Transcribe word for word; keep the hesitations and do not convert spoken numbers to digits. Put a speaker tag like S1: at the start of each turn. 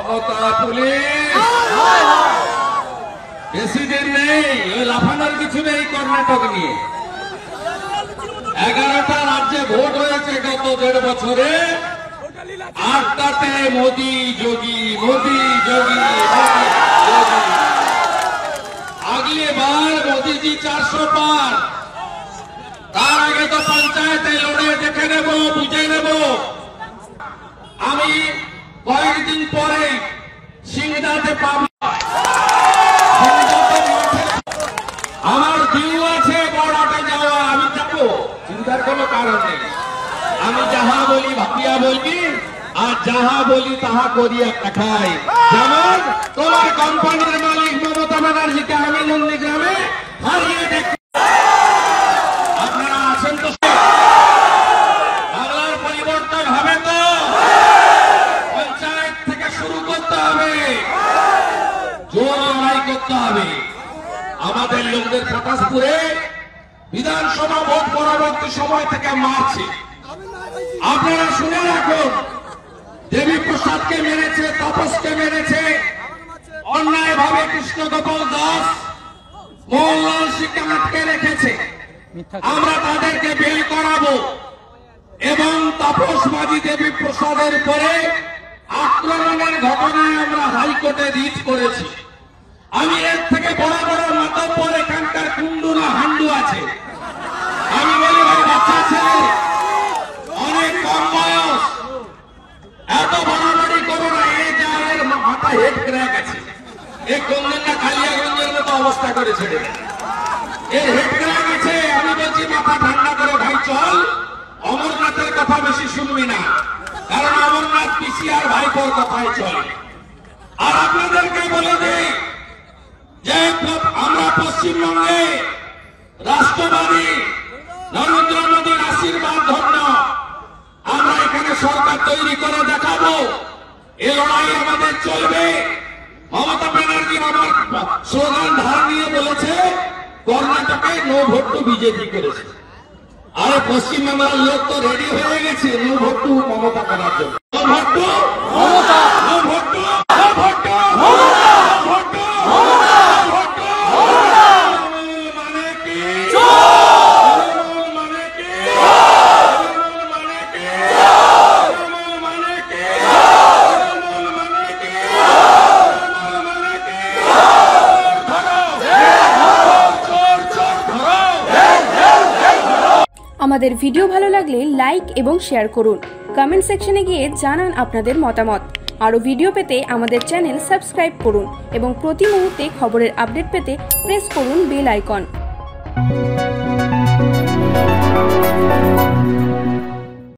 S1: Mamata police বেশি দিন নেই, লাফানোর কিছু নেই। কর্ণাটক নিয়ে এগারোটা রাজ্যে ভোট হয়েছে গত দেড় বছরে, আটটাতে মোদি যোগী মোদি যোগী মোদি যোগী। আগলি বার মোদিজি চারশো পার, তার আগে তো পঞ্চায়েতে লড়ে দেখে নেব, বুঝে নেব। আমি কয়েকদিন পরে সিংদাতে পাবো, আমার ডিউ আছে বড়াটে যাওয়া, আমি যাবো, চিন্তার কোনো কারণ নেই। আমি যাহা বলি ভাবিয়া বলবি, আর যাহা বলি তাহা করিয়া দেখাই। যেমন তোমার কোম্পানির মালিক মমতা ব্যানার্জিকে আমি নন্দীগ্রামে হারিয়ে দেখি। আপনারা আছেন তো, বাংলার পরিবর্তন হবে তো, পঞ্চায়েত থেকে শুরু করতে হবে, জোর লড়াই করতে হবে। আমাদের লোকদের পটাশপুরে বিধানসভা ভোট পরবর্তী সময় থেকে মারছে। আপনারা শুনে রাখুন, দেবী প্রসাদকে মেরেছে, তাপসকে মেরেছে, অন্যায় ভাবে কৃষ্ণ গোপাল দাস, মোহনলাল সিংকে আটকে রেখেছে। আমরা তাদেরকে বের করাবো এবং তাপসবাদী দেবী প্রসাদের পরে আক্রমণের ঘটনায় আমরা হাইকোর্টে রিট করেছি। আমি এর থেকে বড় বড় মাতব্বর এখানকার কুন্ডু না হান্ডু আছে, আমি বলি ভাই বাচ্চা ছেলে, অনেক কম বয়স, এত বাড়াবাড়ি করো না। এ যা এর মাথা হেড ক্র্যাক আছে, এ কোনদিনটা কালিয়াগঞ্জের মতো অবস্থা করেছে, এর হেড ক্র্যাক আছে। আমি বলছি মাথা ঠান্ডা করে ভাই চল, অমরনাথের কথা বেশি শুনবি না, কারণ অমরনাথ পিসি আর ভাইপোর কথাই চলে। আর আপনাদেরকে বলে দেই যে আমরা পশ্চিমবঙ্গে রাষ্ট্রবাদী নরেন্দ্র মোদীর আশীর্বাদ ধন্য আমরা এখানে সরকার তৈরি করে দেখাবো। এ লড়াই আমাদের চলবে। মমতা ব্যানার্জি আমার স্লোগান ধার নিয়ে বলেছে কর্ণাটকে নো ভোট টু বিজেপি করেছে, আর পশ্চিমবাংলার লোক তো রেডি হয়ে গেছে নো ভোট টু মমতা করার জন্য। No vote to Mamata, no vote to, no vote to Mamata, no vote to Mamata, no vote to Mamata. মানে কি মানে কি মানে কি মানে কি মানে কি মানে কি
S2: আমাদের ভিডিও ভালো লাগলে লাইক এবং শেয়ার করুন। কমেন্ট সেকশনে গিয়ে জানান আপনাদের মতামত। আরও ভিডিও পেতে আমাদের চ্যানেল সাবস্ক্রাইব করুন এবং প্রতি মুহূর্তে খবরের আপডেট পেতে প্রেস করুন বেল আইকন।